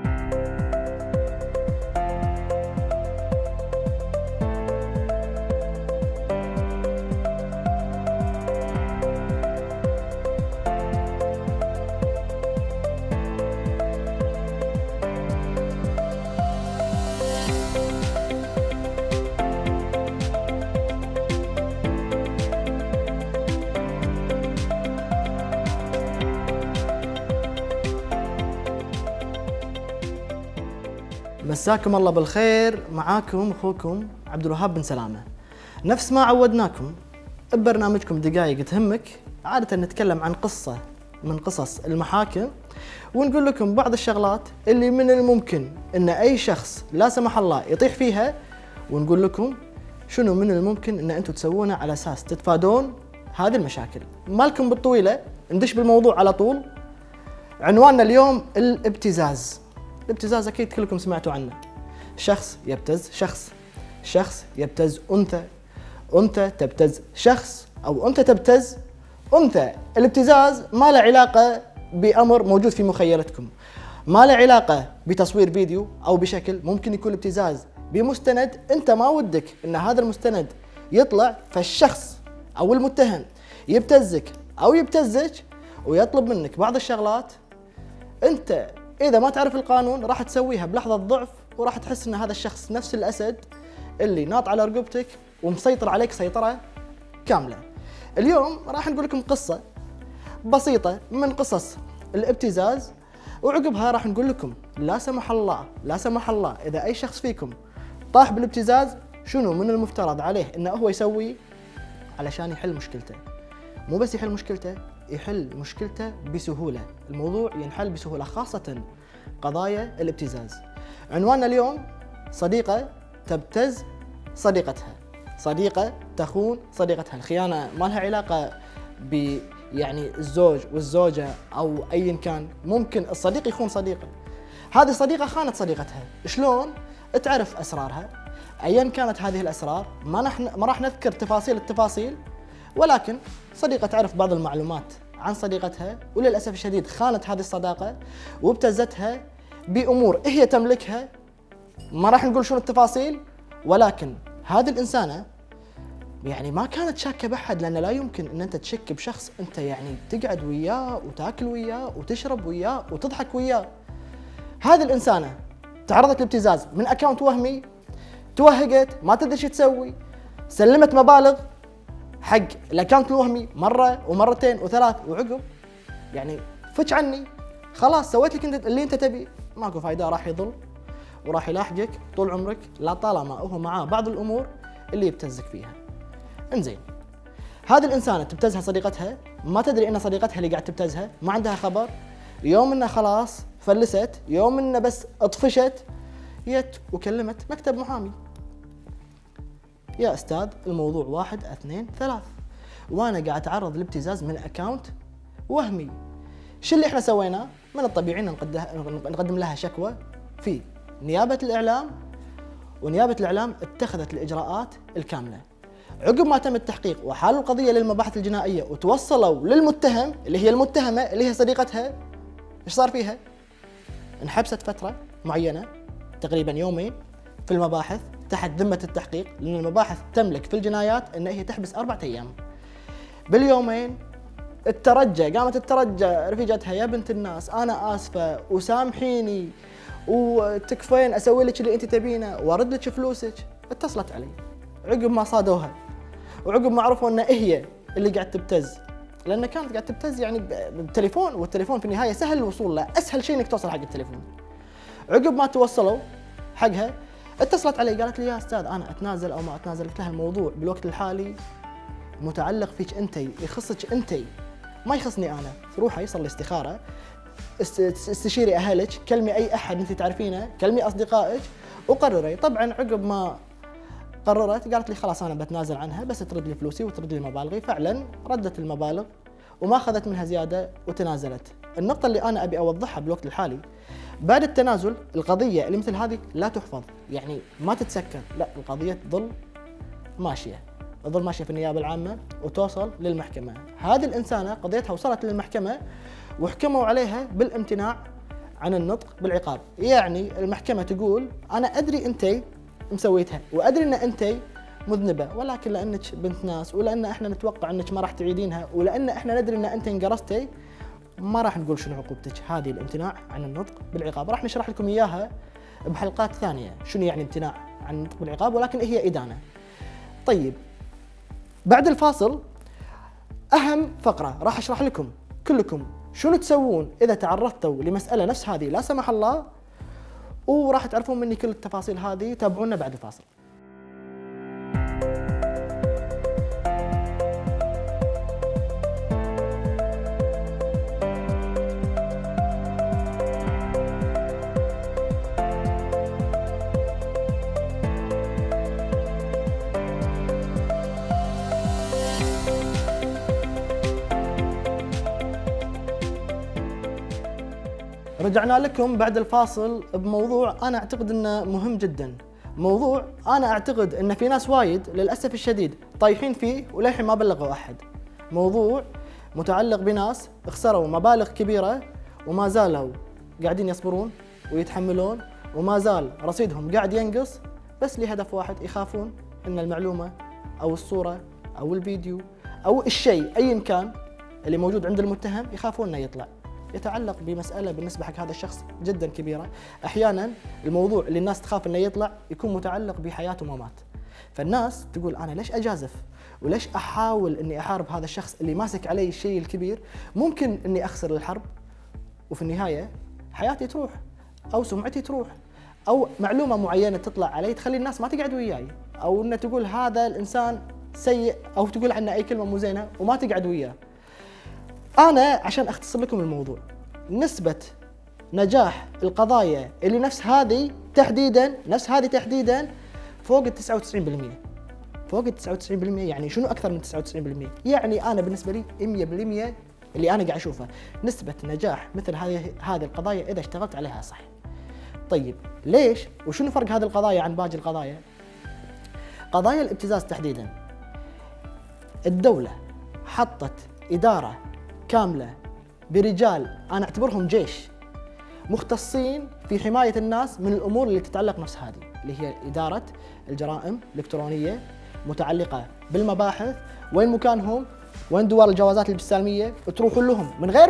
مساكم الله بالخير، معاكم اخوكم عبد الوهاب بن سلامه. نفس ما عودناكم ببرنامجكم دقائق تهمك، عاده نتكلم عن قصه من قصص المحاكم، ونقول لكم بعض الشغلات اللي من الممكن ان اي شخص لا سمح الله يطيح فيها، ونقول لكم شنو من الممكن ان انتم تسوونه على اساس تتفادون هذه المشاكل. مالكم بالطويله، ندش بالموضوع على طول. عنواننا اليوم الابتزاز. الابتزاز اكيد كلكم سمعتوا عنه. شخص يبتز شخص يبتز انثى تبتز شخص، او انثى تبتز انثى. الابتزاز ما له علاقه بامر موجود في مخيلتكم، ما له علاقه بتصوير فيديو او بشكل. ممكن يكون ابتزاز بمستند انت ما ودك ان هذا المستند يطلع، فالشخص او المتهم يبتزك او يبتزك ويطلب منك بعض الشغلات انت إذا ما تعرف القانون راح تسويها بلحظة ضعف، وراح تحس أن هذا الشخص نفس الأسد اللي ناط على رقبتك ومسيطر عليك سيطرة كاملة. اليوم راح نقول لكم قصة بسيطة من قصص الابتزاز، وعقبها راح نقول لكم لا سمح الله إذا أي شخص فيكم طاح بالابتزاز شنو من المفترض عليه أنه هو يسوي علشان يحل مشكلته. مو بس يحل مشكلته، يحل مشكلته بسهولة. الموضوع ينحل بسهولة، خاصة قضايا الابتزاز. عنواننا اليوم صديقة تبتز صديقتها، صديقة تخون صديقتها. الخيانة ما لها علاقة يعني الزوج والزوجة أو أيا كان، ممكن الصديق يخون صديقه. هذه صديقة خانت صديقتها، شلون تعرف أسرارها؟ أيا كانت هذه الأسرار، ما راح نذكر التفاصيل، ولكن صديقة تعرف بعض المعلومات عن صديقتها، وللأسف الشديد خانت هذه الصداقة وابتزتها بأمور هي تملكها. ما راح نقول شنو التفاصيل، ولكن هذه الإنسانة يعني ما كانت شاكة بأحد، لأن لا يمكن أن أنت تشك بشخص أنت يعني تقعد وياه وتاكل وياه وتشرب وياه وتضحك وياه. هذه الإنسانة تعرضت لابتزاز من أكاونت وهمي، توهقت ما تدري شو تسوي، سلمت مبالغ حق الاكونت الوهمي مره ومرتين وثلاث، وعقب يعني فتش عني، خلاص سويت لك انت اللي انت تبي، ماكو فايده، راح يضل وراح يلاحقك طول عمرك، لا طالما هو معاه بعض الامور اللي يبتزك فيها. انزين، هذه الانسانه تبتزها صديقتها، ما تدري ان صديقتها اللي قاعد تبتزها، ما عندها خبر. يوم انها خلاص فلست، يوم انها بس اطفشت، جت وكلمت مكتب محامي. يا أستاذ الموضوع 1 2 3، وأنا قاعد أتعرض لابتزاز من أكاونت وهمي. شو اللي إحنا سويناه؟ من الطبيعي نقدم لها شكوى في نيابة الإعلام، ونيابة الإعلام اتخذت الإجراءات الكاملة. عقب ما تم التحقيق وحالوا القضية للمباحث الجنائية وتوصلوا للمتهم اللي هي المتهمة اللي هي صديقتها، إيش صار فيها؟ انحبست فترة معينة تقريبا يومين في المباحث تحت ذمة التحقيق، لأن المباحث تملك في الجنايات أن هي تحبس 4 أيام. باليومين قامت تترجى رفيجتها، يا بنت الناس أنا آسفة وسامحيني وتكفين أسوي لك اللي أنت تبينه وأرد لك فلوسك. اتصلت علي عقب ما صادوها، وعقب ما عرفوا أن هي اللي قاعد تبتز، لأن كانت قاعد تبتز يعني بالتليفون، والتليفون في النهاية سهل الوصول له، أسهل شيء إنك توصل حق التليفون. عقب ما توصلوا حقها اتصلت علي قالت لي يا استاذ انا اتنازل او ما اتنازل. قلت لها الموضوع بالوقت الحالي متعلق فيك انت، يخصك انت، ما يخصني انا. روحي صلي استخاره، استشيري اهلك، كلمي اي احد انت تعرفينه، كلمي اصدقائك وقرري. طبعا عقب ما قررت قالت لي خلاص انا بتنازل عنها، بس ترد لي فلوسي وترد لي مبالغي. فعلا ردت المبالغ وما اخذت منها زياده وتنازلت. النقطه اللي انا ابي اوضحها بالوقت الحالي، بعد التنازل القضية اللي مثل هذه لا تحفظ، يعني ما تتسكر، لا القضية تظل ماشية في النيابة العامة وتوصل للمحكمة. هذه الإنسانة قضيتها وصلت للمحكمة وحكموا عليها بالامتناع عن النطق بالعقاب. يعني المحكمة تقول أنا أدري أنت مسويتها وأدري أن أنت مذنبة، ولكن لأنك بنت ناس ولأن إحنا نتوقع أنك ما راح تعيدينها ولأن إحنا ندري أن أنت انقرصتي ما راح نقول شنو عقوبتك. هذه الامتناع عن النطق بالعقاب راح نشرح لكم إياها بحلقات ثانية شنو يعني امتناع عن النطق بالعقاب، ولكن هي إدانة. طيب بعد الفاصل أهم فقرة راح أشرح لكم كلكم شنو تسوون إذا تعرضتوا لمسألة نفس هذه لا سمح الله، وراح تعرفون مني كل التفاصيل هذه. تابعونا بعد الفاصل. رجعنا لكم بعد الفاصل بموضوع أنا أعتقد أنه مهم جدا. موضوع أنا أعتقد أن في ناس وايد للأسف الشديد طايحين فيه وللحين ما بلغوا أحد. موضوع متعلق بناس خسروا مبالغ كبيرة وما زالوا قاعدين يصبرون ويتحملون وما زال رصيدهم قاعد ينقص بس لهدف واحد، يخافون أن المعلومة أو الصورة أو الفيديو أو الشيء أي كان اللي موجود عند المتهم يخافون أنه يطلع. يتعلق بمسألة بالنسبة حق هذا الشخص جدا كبيرة. أحيانا الموضوع اللي الناس تخاف أنه يطلع يكون متعلق بحياة وممات، فالناس تقول أنا ليش أجازف وليش أحاول أني أحارب هذا الشخص اللي ماسك علي الشيء الكبير، ممكن أني أخسر الحرب وفي النهاية حياتي تروح أو سمعتي تروح أو معلومة معينة تطلع علي تخلي الناس ما تقعد وياي، أو أنه تقول هذا الإنسان سيء أو تقول عنه أي كلمة مو زينة وما تقعد وياه. أنا عشان أختصر لكم الموضوع، نسبة نجاح القضايا اللي نفس هذه تحديدا فوق ال 99%. فوق ال 99%. يعني شنو أكثر من 99%؟ يعني أنا بالنسبة لي 100% اللي أنا قاعد أشوفه نسبة نجاح مثل هذه القضايا إذا اشتغلت عليها صح. طيب ليش؟ وشنو فرق هذه القضايا عن باقي القضايا؟ قضايا الابتزاز تحديدا الدولة حطت إدارة كاملة برجال أنا أعتبرهم جيش مختصين في حماية الناس من الأمور اللي تتعلق نفس هذه، اللي هي إدارة الجرائم الإلكترونية متعلقة بالمباحث. وين مكانهم؟ وين دوار الجوازات البستالمية؟ تروحون لهم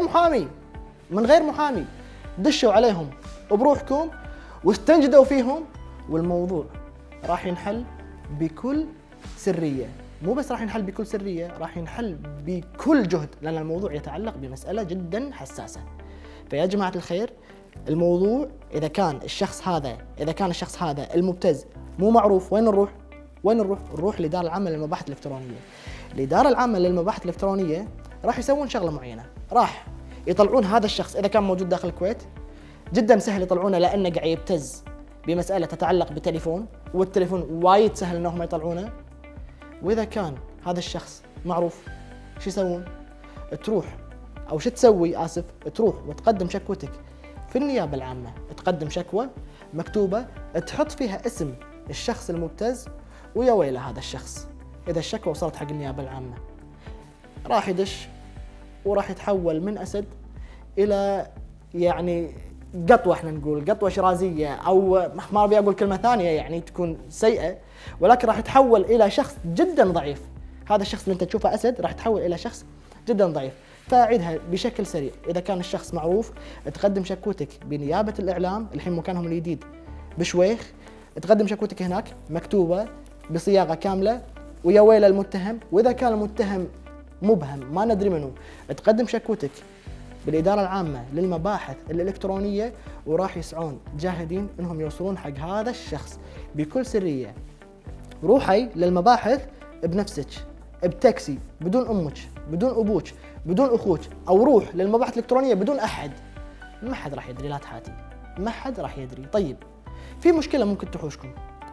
من غير محامي دشوا عليهم بروحكم واستنجدوا فيهم، والموضوع راح ينحل بكل سرية. مو بس راح ينحل بكل سرية، راح ينحل بكل جهد، لأن الموضوع يتعلق بمسألة جدا حساسة. فيا جماعة الخير، الموضوع إذا كان الشخص هذا المبتز مو معروف، وين نروح؟ نروح للإدارة العامة للمباحث الإلكترونية. الإدارة العامة للمباحث الإلكترونية راح يسوون شغلة معينة، راح يطلعون هذا الشخص إذا كان موجود داخل الكويت، جدا سهل يطلعونه لأنه قاعد يبتز بمسألة تتعلق بالتليفون، والتليفون وايد سهل إنهم يطلعونه. وإذا كان هذا الشخص معروف، شو يسوون؟ تروح أو شو تسوي؟ تروح وتقدم شكوتك في النيابة العامة، تقدم شكوى مكتوبة تحط فيها اسم الشخص المبتز، ويا ويله هذا الشخص إذا الشكوى وصلت حق النيابة العامة راح يدش وراح يتحول من أسد إلى يعني قطوة، احنا نقول قطوة شرازية، أو ما أبي أقول كلمة ثانية يعني تكون سيئة، ولكن راح يتحول إلى شخص جدا ضعيف. هذا الشخص اللي أنت تشوفه أسد راح يتحول إلى شخص جدا ضعيف. فأعيدها بشكل سريع، إذا كان الشخص معروف تقدم شكوتك بنيابة الإعلام، الحين مكانهم الجديد بشويخ، تقدم شكوتك هناك مكتوبة بصياغة كاملة ويا ويل المتهم. وإذا كان المتهم مبهم ما ندري منه، تقدم شكوتك بالإدارة العامة للمباحث الإلكترونية، وراح يسعون جاهدين إنهم يوصلون حق هذا الشخص بكل سرية. روحي للمباحث بنفسك، بتاكسي، بدون أمك، بدون أبوك، بدون أخوك، أو روح للمباحث الإلكترونية بدون أحد. ما حد راح يدري، لا تحاتي، ما حد راح يدري. طيب في مشكلة ممكن تحوشكم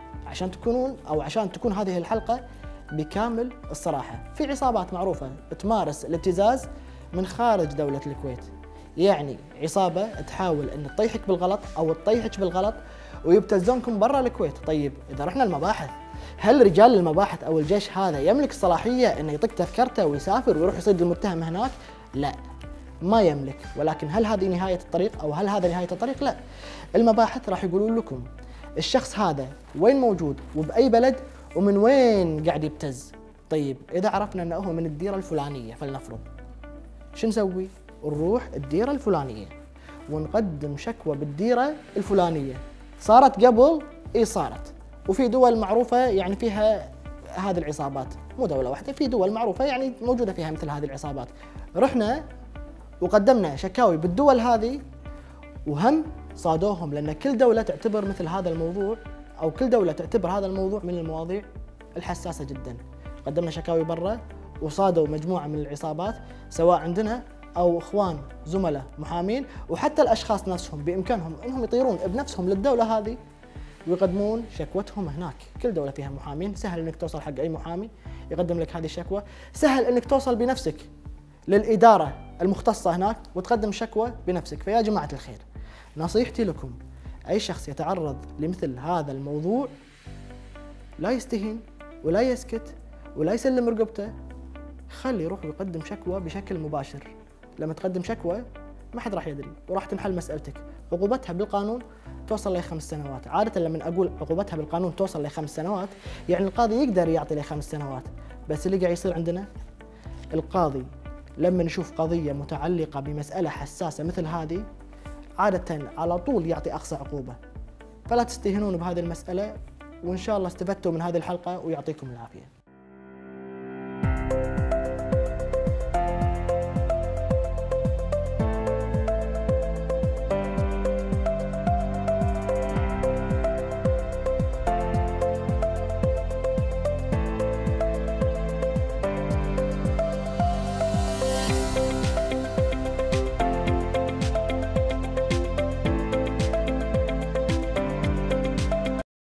عشان تكون هذه الحلقة بكامل الصراحة. في عصابات معروفة تمارس الابتزاز من خارج دولة الكويت، يعني عصابة تحاول أن تطيحك بالغلط أو تطيحك بالغلط ويبتزونكم برا الكويت. طيب إذا رحنا المباحث، هل رجال المباحث أو الجيش هذا يملك الصلاحية أنه يطق تذكرته ويسافر ويروح يصيد المتهم هناك؟ لا، ما يملك، ولكن هل هذه نهاية الطريق أو هل هذا نهاية الطريق؟ لا. المباحث راح يقولون لكم الشخص هذا وين موجود وبأي بلد ومن وين قاعد يبتز. طيب إذا عرفنا أنه هو من الديرة الفلانية فلنفرض، شو نسوي؟ نروح الديرة الفلانية ونقدم شكوى بالديرة الفلانية. صارت قبل؟ إي صارت، وفي دول معروفة يعني فيها هذه العصابات، مو دولة واحدة، في دول معروفة يعني موجودة فيها مثل هذه العصابات. رحنا وقدمنا شكاوي بالدول هذه وهم صادوهم، لأن كل دولة تعتبر مثل هذا الموضوع أو كل دولة تعتبر هذا الموضوع من المواضيع الحساسة جدا. قدمنا شكاوي برا وصادوا مجموعة من العصابات، سواء عندنا أو إخوان زملاء محامين، وحتى الأشخاص نفسهم بإمكانهم أنهم يطيرون بنفسهم للدولة هذه ويقدمون شكوتهم هناك. كل دولة فيها محامين، سهل أنك توصل حق أي محامي يقدم لك هذه الشكوى، سهل أنك توصل بنفسك للإدارة المختصة هناك وتقدم شكوى بنفسك. فيا جماعة الخير، نصيحتي لكم أي شخص يتعرض لمثل هذا الموضوع لا يستهين ولا يسكت ولا يسلم رقبته، خلي يروح ويقدم شكوى بشكل مباشر. لما تقدم شكوى ما حد راح يدري وراح تنحل مسألتك. عقوبتها بالقانون توصل ل5 سنوات. عادة لما أقول عقوبتها بالقانون توصل ل5 سنوات يعني القاضي يقدر يعطي له 5 سنوات، بس اللي قاعد يصير عندنا القاضي لما نشوف قضية متعلقة بمسألة حساسة مثل هذه عادة على طول يعطي أقصى عقوبة. فلا تستهينون بهذه المسألة، وإن شاء الله استفدتوا من هذه الحلقة ويعطيكم العافية.